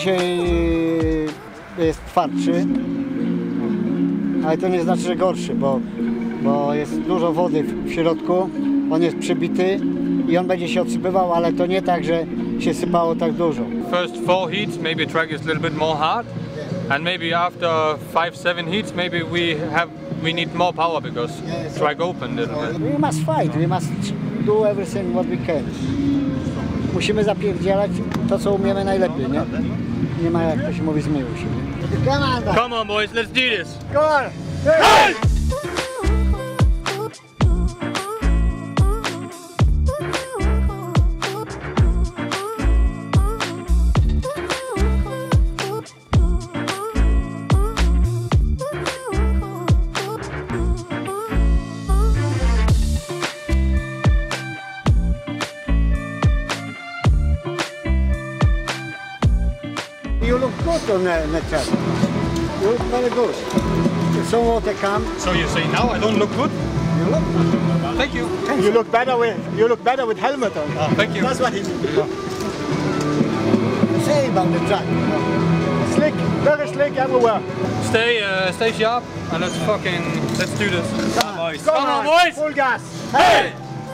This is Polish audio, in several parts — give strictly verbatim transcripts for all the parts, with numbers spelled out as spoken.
dzisiaj jest twardszy, ale to nie znaczy, że gorszy, bo, bo jest dużo wody w, w środku, on jest przybity i on będzie się odsypywał, ale to nie tak, że się sypało tak dużo. First four heats, maybe track is a little bit more hard, and maybe after five, seven heats, maybe we have we need more power because track open a little bit. We must fight, we must do everything what we can. Musimy zapierdzielać to, co umiemy najlepiej, nie? Nie ma, jak to się mówi, zmył się. Come on, Come on, boys, let's do this. Go on. Hey! You look good on the, the track. You look very good. So water come. So you say now I don't look good? You look. Thank you. You look better with you look better with helmet on. Oh, thank you. That's what he means. Say about the track. Slick, very slick everywhere. Stay, uh, stay sharp, and let's fucking let's do this. Come on, boys. Come on, boys. Full gas. Hey!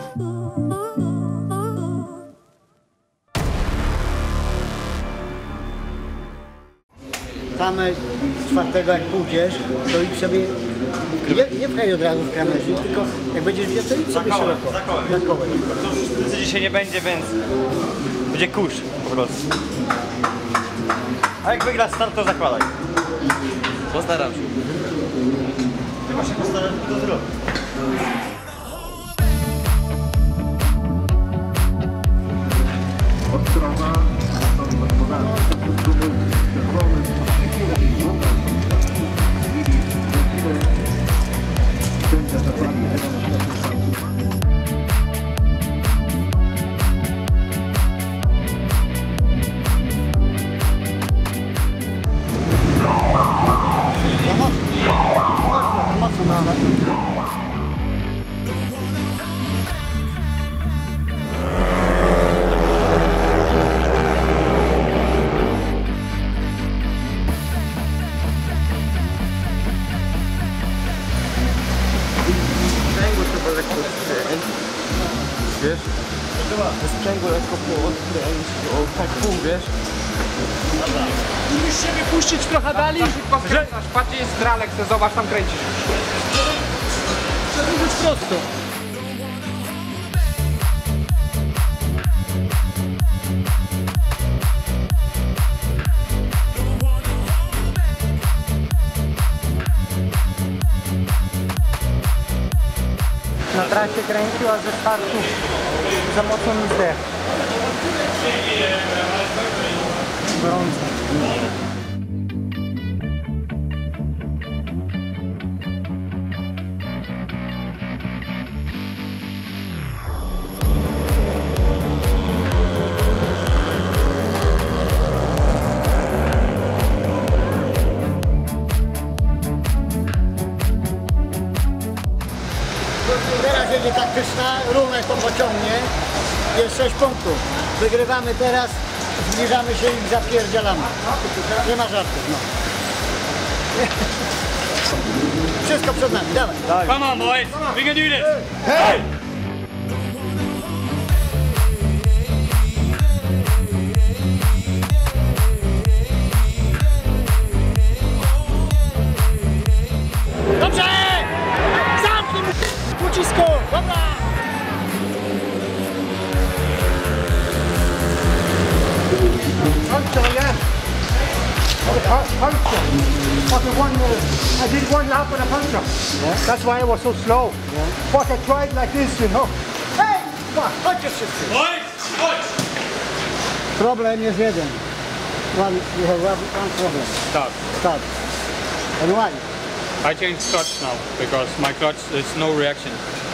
Tam z czwartego jak pójdziesz, to idź sobie, nie, nie pchaj od razu w krawędzi, tylko jak będziesz gdzieś, to idź sobie szeroko, na kołem. To dzisiaj nie będzie, więc będzie kurz po prostu. A jak wygrasz start, to zakładaj. Postaram się. Tylko się postaram, to zrobić. Odstrona, Wiesz? Sprzęgło lekko poodkręć, o tak pół, wiesz? Musisz się wypuścić trochę dalej. Że... Patrz, jest stralek, to zobacz, tam kręcisz. To jest prosto. Na trasie kręcił, a ze startu za mocno mi zdechł. Gorąco. Teraz jedzie taktyczna, Rumek to pociągnie, jest sześć punktów. Wygrywamy teraz, zbliżamy się i zapierdzielamy. Nie ma żartów, no. Wszystko przed nami, dawaj. Come on, boys, we can do this. Hey! Dobrze! Zamknij mu ucisku! Dobra! Puncture again. Puncture. Fucking one minute. I did one lap with a puncture. Yeah. That's why I was so slow. Yeah. But I tried like this, you know. Hey! Come on, chodźcie wszyscy. Boys, boys. Problem jest jeden. One, you have one, one problem. Start. Start. And why? I changed clutch now because my clutch is no reaction.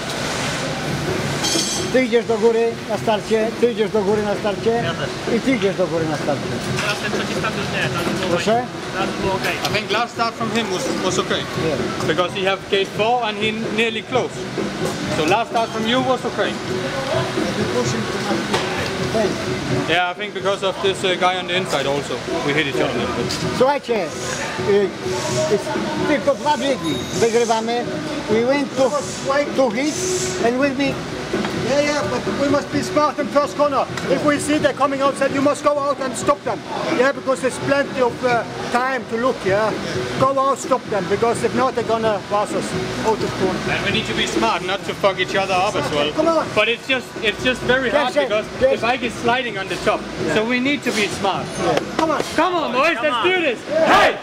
Ty idziesz do góry na starcie, ty idziesz do góry na starcie i ty idziesz do góry na starcie. Teraz ten trzeci start już nie, tam było, Proszę? teraz było okej. I think last start from him was, was okay. Yeah. Because he have gate four and he nearly close. So last start from you was okay. Yeah, I think because of this uh, guy on the inside also, we hit each other a little bit. Słuchajcie, y, jest tylko dwa biegi wygrywamy. We went to, to hits and we'll be... Yeah, yeah, but we must be smart in first corner. If we see they're coming outside, you must go out and stop them. Yeah, because there's plenty of uh, time to look, yeah. Go out, stop them, because if not, they're gonna pass us out of corner. And we need to be smart, not to fuck each other up as well. Come on. But it's just it's just very hard Yes, because yes. the bike is sliding on the top. So we need to be smart. Come on. Come on, boys, let's do this. Hey!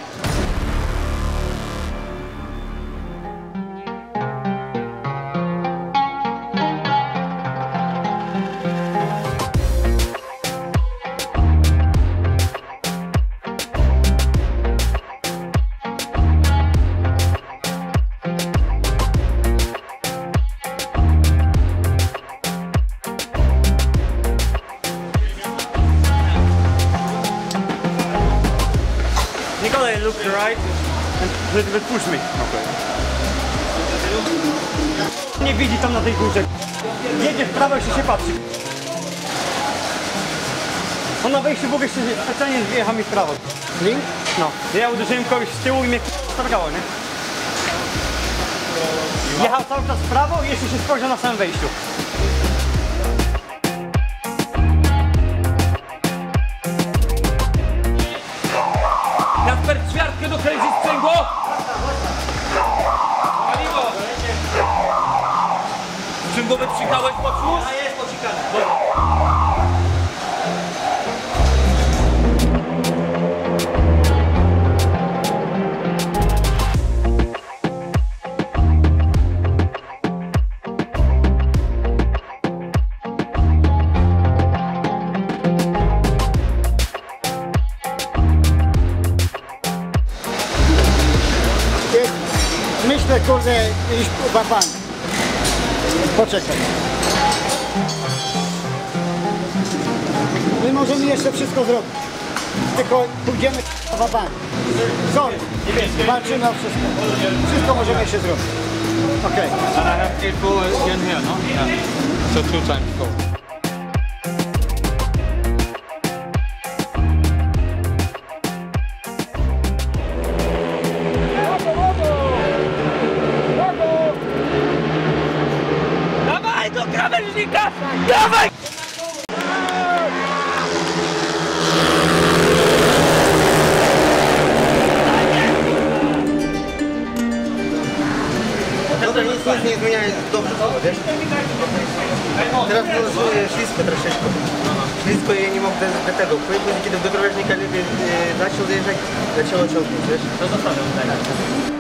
Nikolaj, look to the right and little bit push me. Okay. Nie widzi tam na tej górze. Jedzie w prawo, jeszcze się patrzy. On na wejściu w ogóle jeszcze specjalnie wyjechał mi w prawo. Link? No. Ja uderzyłem kogoś z tyłu i mnie stargało, nie? Jechał cały czas w prawo i jeszcze się spojrzał na samym wejściu. Kasper, ćwiartkę dokręcić sprzęgło! Paliwo! Sprzęgłowy psikałeś pod śluz? A jest pocikany. Myślę, kurde, iść w bank. Poczekaj. My możemy jeszcze wszystko zrobić. Tylko pójdziemy w bank. Sorry. Walczymy o wszystko. Wszystko możemy jeszcze zrobić. Okej. And I have eight ball again here, no? Yeah. So two times four. Dawaj do krawężnika! Dawaj! Dobra, nic, nic nie zmienia, dobrze, wiesz? Teraz było ślisko troszeczkę. Ślisko i nie mogę do tego. Później, kiedy do krawężnika zaczął zjeżdżać, zaczęło ciągnąć, wiesz? To zostawiam, tak.